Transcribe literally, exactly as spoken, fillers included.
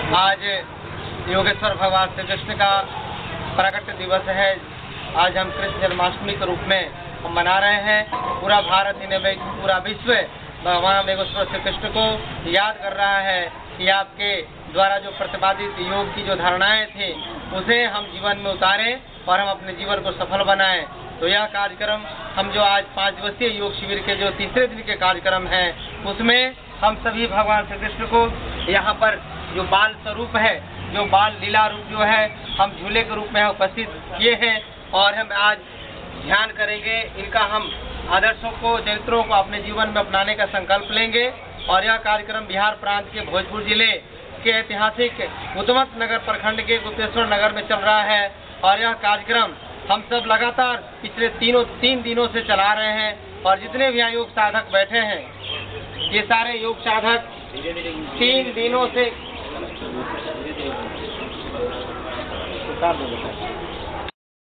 आज योगेश्वर भगवान श्री कृष्ण का प्रकट दिवस है। आज हम कृष्ण जन्माष्टमी के रूप में हम मना रहे हैं। पूरा भारत ही पूरा विश्व भगवान योगेश्वर श्री कृष्ण को याद कर रहा है कि आपके द्वारा जो प्रतिपादित योग की जो धारणाएं थी उसे हम जीवन में उतारें और हम अपने जीवन को सफल बनाएं। तो यह कार्यक्रम हम जो आज पाँच दिवसीय योग शिविर के जो तीसरे दिन के कार्यक्रम हैं उसमें हम सभी भगवान श्री कृष्ण को यहाँ पर जो बाल स्वरूप है, जो बाल लीला रूप जो है, हम झूले के रूप में उपस्थित किए हैं और हम आज ध्यान करेंगे। इनका हम आदर्शों को, चरित्रों को अपने जीवन में अपनाने का संकल्प लेंगे। और यह कार्यक्रम बिहार प्रांत के भोजपुर जिले के ऐतिहासिक उद्मत नगर प्रखंड के गुप्तेश्वर नगर में चल रहा है। और यह कार्यक्रम हम सब लगातार पिछले तीनों तीन दिनों से चला रहे हैं। और जितने भी यहाँ योग साधक बैठे हैं, ये सारे योग साधक तीन दिनों से